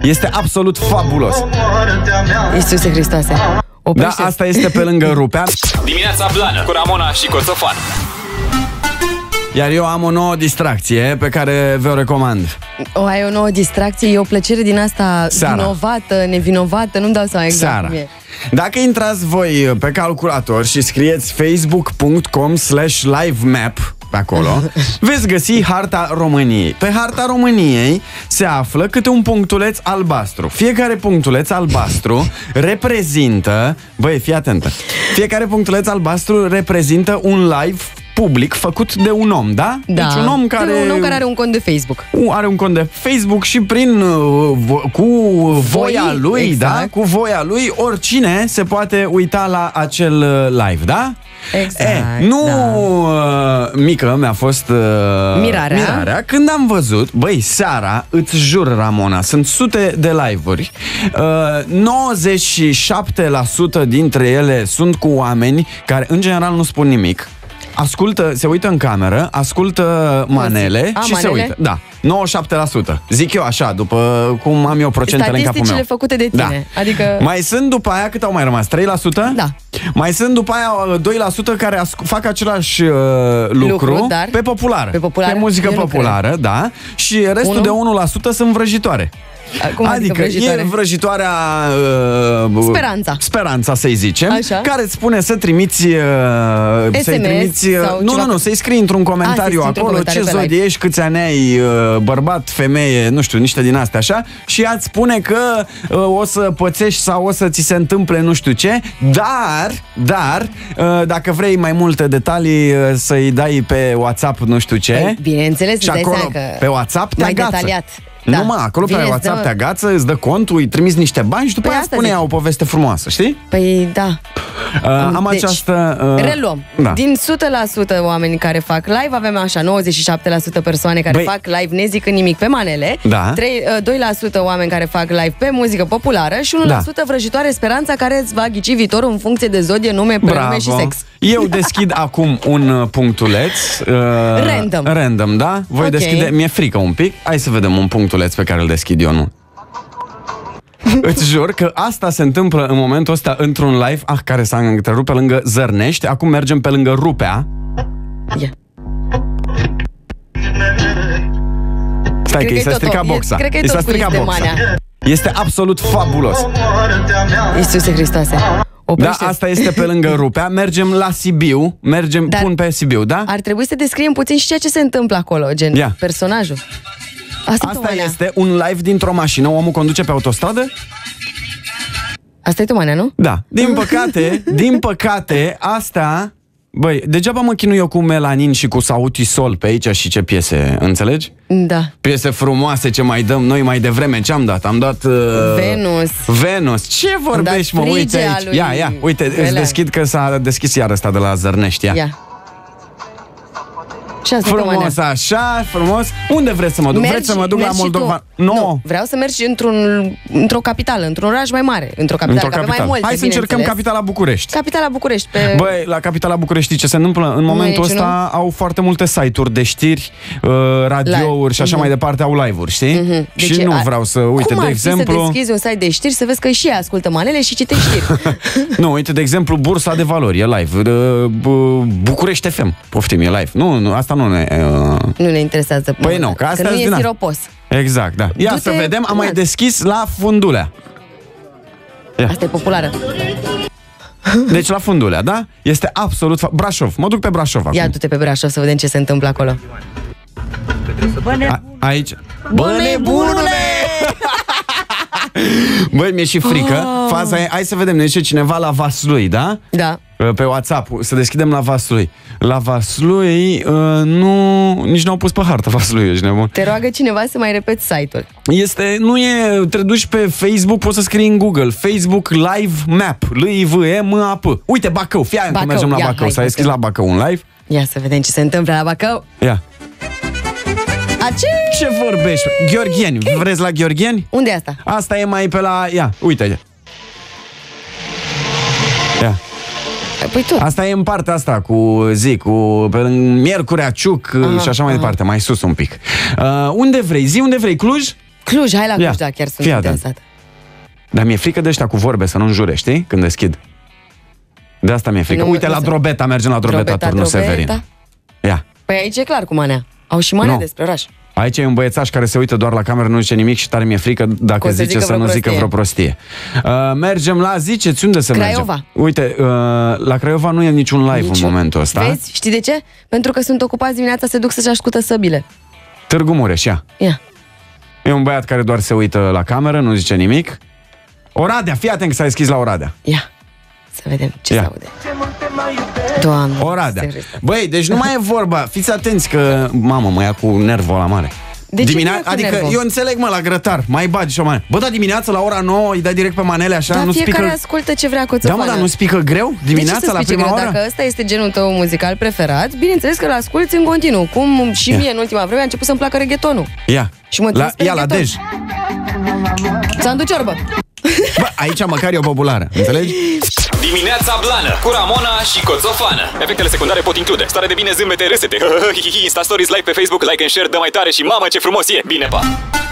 Este absolut fabulos. Iisuse Hristoase. Da, asta este pe lângă Rupea. Dimineața Blană cu Ramona și Coțofană. Iar eu am o nouă distracție pe care vă recomand. Ai o nouă distracție, e o plăcere din asta Seara. Vinovată, nevinovată, nu-mi dau seama exact Seara. cum e. Dacă intrați voi pe calculator și scrieți facebook.com/livemap pe acolo, veți găsi harta României. Pe harta României se află câte un punctuleț albastru. Fiecare punctuleț albastru reprezintă... Băi, fii atentă. Fiecare punctuleț albastru reprezintă un live public făcut de un om, da? Da. Deci un om care are un cont de Facebook. Are un cont de Facebook și cu voia lui, exact. da? Cu voia lui, oricine se poate uita la acel live, da? Exact. Mică mi-a fost mirarea când am văzut, băi, seara, îți jur, Ramona, sunt sute de live-uri. 97% dintre ele sunt cu oameni care în general nu spun nimic. Ascultă, se uită în cameră, ascultă manele și se uită. Da, 97%. Zic eu așa, după cum am eu procentele în capul meu. Statisticile făcute de tine. Da. Adică... Mai sunt după aia, cât au mai rămas? 3%? Da. Mai sunt după aia 2% care fac același lucru dar pe populară. Pe muzică populară, da. Și restul de 1% sunt vrăjitoare. Adică e vrăjitoarea Speranța, să-i zicem. Așa. Care îți spune să trimiți să-i scrii într-un comentariu acolo ce zodie ești, câți ani ai, bărbat, femeie, nu știu, niște din astea așa. Și ea îți spune că o să pățești sau o să ți se întâmple nu știu ce. Dar dacă vrei mai multe detalii, să-i dai pe WhatsApp nu știu ce. Bineînțeles, și acolo pe WhatsApp te agață. Detaliat. Da. Nu, acolo pe WhatsApp te agață, îți dă contul, îi trimiți niște bani și după aia spune ea o poveste frumoasă, știi? Păi da. Am această... Reluăm. Da. Din 100% oameni care fac live, avem așa 97% persoane care fac live nezicând nimic pe manele, 2% oameni care fac live pe muzică populară și 1% vrăjitoare Speranța care îți va ghici viitorul în funcție de zodie, nume, prenume și sex. Eu deschid acum un punctuleț random, da? Voi deschide, mi-e frică un pic. Hai să vedem un punctuleț pe care îl deschid eu, nu? Îți jur că asta se întâmplă în momentul ăsta într-un live care s-a întrerupt pe lângă Zărnești. Acum mergem pe lângă Rupea. Stai că i s-a stricat boxa. Cred că e tot cu Istemania. Este absolut fabulos. Iisuse Hristoase. Da, asta este pe lângă Rupea. Mergem la Sibiu. Pun pe Sibiu, da? Ar trebui să descriem puțin și ceea ce se întâmplă acolo, gen personajul. Asta este un live dintr-o mașină. Omul conduce pe autostradă? Asta e Tomania, nu? Da. Din păcate, asta... Băi, degeaba mă chinui eu cu Melanin și cu Sautisol pe aici și ce piese, înțelegi? Da. Piese frumoase ce mai dăm noi mai devreme. Ce am dat? Am dat... Venus. Ce vorbești, mă? Uite aici. Ia, uite, îți deschid că s-a deschis iar ăsta de la Zărnești. Ia. Frumos, așa, frumos. Unde vreți să mă duc? Vreți să mă duc la Moldova? Nu, vreau să mergi într-o capitală, într-un oraș mai mare. Într-o capitală. Hai să încercăm capitala București. Capitala București. Băi, la capitala București ce se întâmplă? În momentul ăsta au foarte multe site-uri de știri, radiouri și așa mai departe, au live-uri, știi? Și nu vreau să, uite, de exemplu... Cum ar fi să deschizi un site de știri, să vezi că și ea ascultă manele și citești știri? Nu, uite, de exemplu, Bursa de Valori, e live. București FM, poftim, e live. Nu, asta nu ne interesează. Păi nu, că nu e siropos. Exact, da. Ia să vedem, am mai deschis la Fundulea. Asta e populară. Deci la Fundulea, da? Este absolut... Brașov, mă duc pe Brașov acum. Ia du-te pe Brașov să vedem ce se întâmplă acolo. Aici. Bă, nebunule! Băi, mi-e și frică. Faza e, hai să vedem, ne zice cineva la Vaslui, da? Da. Pe WhatsApp, să deschidem la Vaslui. La Vaslui, nici n-au pus pe hartă Vaslui, ești nebun. Te roagă cineva să mai repeți site-ul. Te duci pe Facebook, poți să scrii în Google Facebook Live Map, L-I-V-E-M-A-P. Uite, Bacău, fii aia că mergem la Bacău. S-a deschis la Bacău un live. Ia să vedem ce se întâmplă la Bacău. Ia. Ce vorbești? Gheorgheni, vreți la Gheorgheni? Unde e asta? Asta e mai pe la... Ia, uite. Ia. Păi tu. Asta e în partea asta cu pe Miercurea Ciuc și așa mai departe, mai sus un pic. Unde vrei? Zi unde vrei, Cluj? Cluj, hai la Cluj, da, chiar sunt interesată. Dar mi-e frică de ăștia cu vorbe să nu înjure, știi? Când deschid. De asta mi-e frică. Uite, la Drobeta, mergem la Drobeta, Turnul Severin. Ia. Păi aici e clar cu manea. Au și manea despre oraș. Aici e un băiețaș care se uită doar la cameră, nu zice nimic și tare mi-e frică dacă zice să nu zică vreo prostie. Mergem la, ziceți, unde să Craiova. mergem? Uite, la Craiova nu e niciun live în momentul ăsta. Vezi? Știi de ce? Pentru că sunt ocupați dimineața, se duc să-și ascultă săbile. Târgu Mureș, ia. E un băiat care doar se uită la cameră, nu zice nimic. Oradea, fii atent că s-a deschis la Oradea. Ia, să vedem ce se aude. Doamne, Oradea. Băi, deci nu mai e vorba. Fiți atenți că, mamă, mă ia cu nervul la mare. Adică eu înțeleg, mă, la grătar, mai bagi și o manele. Bă, da, dimineața la ora 9 îi dai direct pe manele așa, nu fiecare spică... ascultă ce vrea Coțofană. Da, mă, dar nu spică greu dimineața la prima oră? Dacă ăsta este genul tău muzical preferat, bineînțeles că l-asculti în continuu. Cum și mie în ultima vreme a început să-mi placă reggaetonul. Ia. Și mă la Dej. Sandu Ciorbă. Bă, aici măcar e o populară, înțelegi? Dimineața Blană cu Ramona și Coțofană. Efectele secundare pot include stare de bine, zâmbete, râsete, Insta Stories, like pe Facebook, like and share, dă mai tare și mamă ce frumos e. Bine, pa!